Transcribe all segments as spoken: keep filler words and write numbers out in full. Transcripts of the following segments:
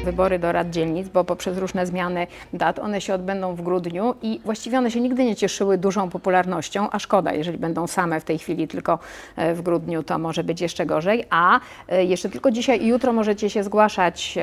wybory do rad dzielnic, bo poprzez różne zmiany dat one się odbędą w grudniu i właściwie one się nigdy nie cieszyły dużą popularnością, a szkoda, jeżeli będą same w tej chwili tylko w grudniu, to może być jeszcze gorzej, a jeszcze tylko dzisiaj i jutro możecie się zgłaszać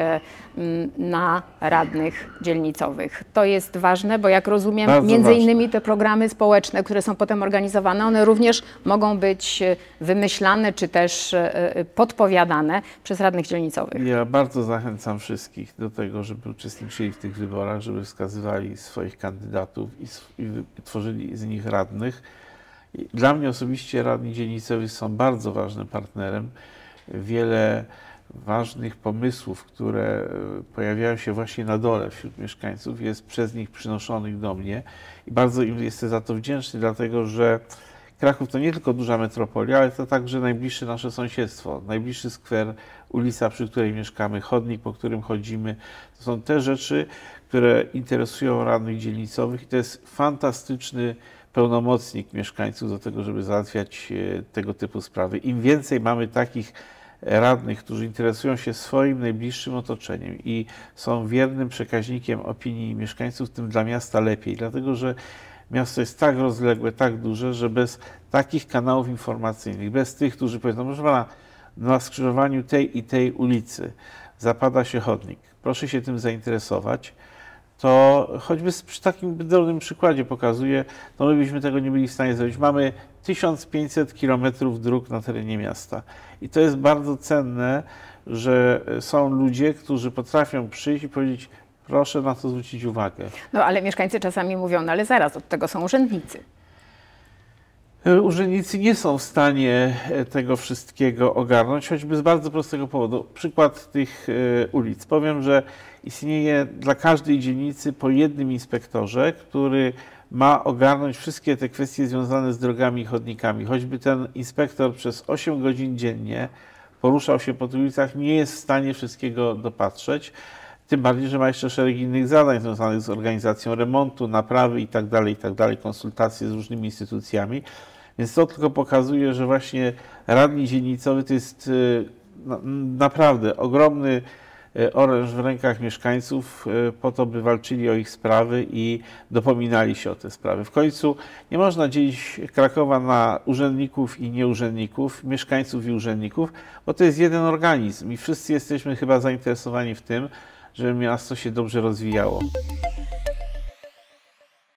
na radnych dzielnicowych. To jest ważne, bo jak rozumiem, Bardzo między ważne. innymi te programy społeczne, które są potem organizowane, one również mogą być wymyślane czy też podpowiadane przez radnych dzielnicowych. Ja bardzo zachęcam wszystkich do tego, żeby uczestniczyli w tych wyborach, żeby wskazywali swoich kandydatów i, i tworzyli z nich radnych. I dla mnie osobiście radni dzielnicowi są bardzo ważnym partnerem. Wiele ważnych pomysłów, które pojawiają się właśnie na dole wśród mieszkańców, jest przez nich przynoszonych do mnie i bardzo im jestem za to wdzięczny, dlatego że Kraków to nie tylko duża metropolia, ale to także najbliższe nasze sąsiedztwo, najbliższy skwer, ulica, przy której mieszkamy, chodnik, po którym chodzimy. To są te rzeczy, które interesują radnych dzielnicowych i to jest fantastyczny pełnomocnik mieszkańców do tego, żeby załatwiać tego typu sprawy. Im więcej mamy takich radnych, którzy interesują się swoim najbliższym otoczeniem i są wiernym przekaźnikiem opinii mieszkańców, tym dla miasta lepiej, dlatego że miasto jest tak rozległe, tak duże, że bez takich kanałów informacyjnych, bez tych, którzy powiedzą, proszę pana, na skrzyżowaniu tej i tej ulicy zapada się chodnik, proszę się tym zainteresować, to choćby przy takim drobnym przykładzie pokazuje, to my byśmy tego nie byli w stanie zrobić. Mamy tysiąc pięćset kilometrów dróg na terenie miasta i to jest bardzo cenne, że są ludzie, którzy potrafią przyjść i powiedzieć, proszę na to zwrócić uwagę. No ale mieszkańcy czasami mówią, no ale zaraz, od tego są urzędnicy. Urzędnicy nie są w stanie tego wszystkiego ogarnąć, choćby z bardzo prostego powodu. Przykład tych ulic. Powiem, że istnieje dla każdej dzielnicy po jednym inspektorze, który ma ogarnąć wszystkie te kwestie związane z drogami i chodnikami. Choćby ten inspektor przez osiem godzin dziennie poruszał się po tych ulicach, nie jest w stanie wszystkiego dopatrzeć. Tym bardziej, że ma jeszcze szereg innych zadań związanych z organizacją remontu, naprawy itd., itd., konsultacje z różnymi instytucjami. Więc to tylko pokazuje, że właśnie radni dzielnicowy to jest naprawdę ogromny oręż w rękach mieszkańców po to, by walczyli o ich sprawy i dopominali się o te sprawy. W końcu nie można dzielić Krakowa na urzędników i nieurzędników, mieszkańców i urzędników, bo to jest jeden organizm i wszyscy jesteśmy chyba zainteresowani w tym, żeby miasto się dobrze rozwijało.